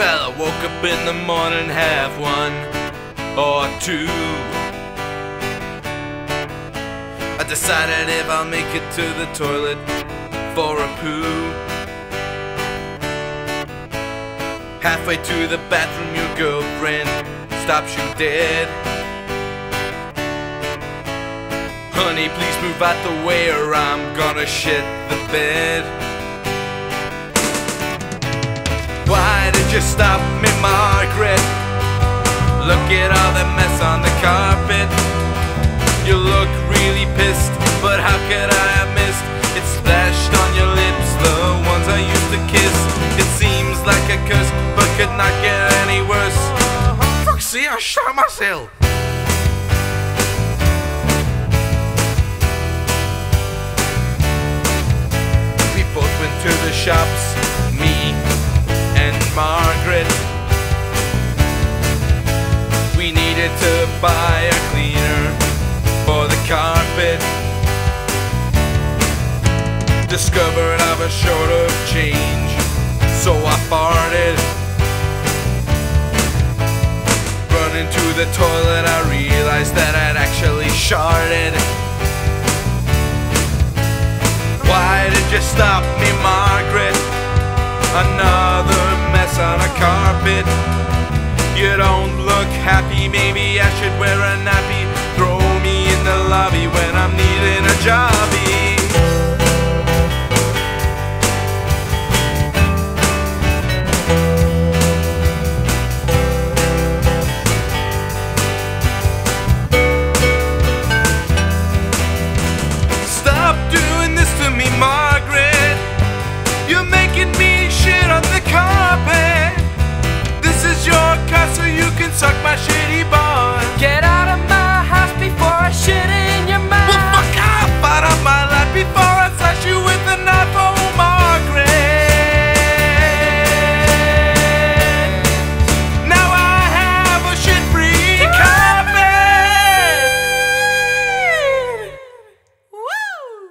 Well, I woke up in the morning, have one or two. I decided if I'll make it to the toilet for a poo. Halfway to the bathroom, your girlfriend stops you dead. Honey, please move out the way or I'm gonna shit the bed. Why did you stop me, Margaret? Look at all the mess on the carpet. You look really pissed, but how could I have missed? It splashed on your lips, the ones I used to kiss. It seems like a curse, but could not get any worse. Fuck, see, I shot myself. We both went to the shops, me and Margaret. We needed to buy a cleaner for the carpet. Discovered I was short of change, so I farted. Running to the toilet, I realized that I'd actually sharted. Why did you stop me, Margaret? Another mess on a carpet. You don't look happy, maybe I should wear a nappy. Throw me in the lobby when I'm needing a jobby. Stop doing this to me, Margaret. You're making me shit on the carpet. This is your car, so you can suck my shitty bun. Get out of my house before I shit in your mouth. Well, fuck off out of my life before I slash you with a knife, oh Margaret. Now I have a shit-free carpet. Woo!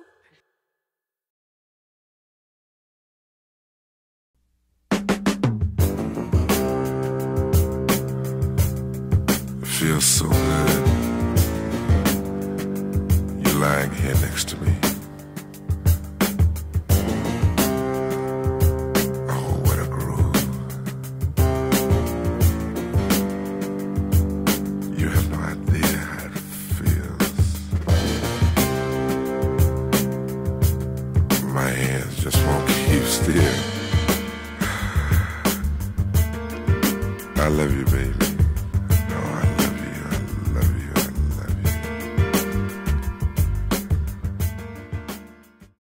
Feels so good. You're lying here next to me. Oh, what a groove. You have no idea how it feels. My hands just won't keep still. I love you, baby.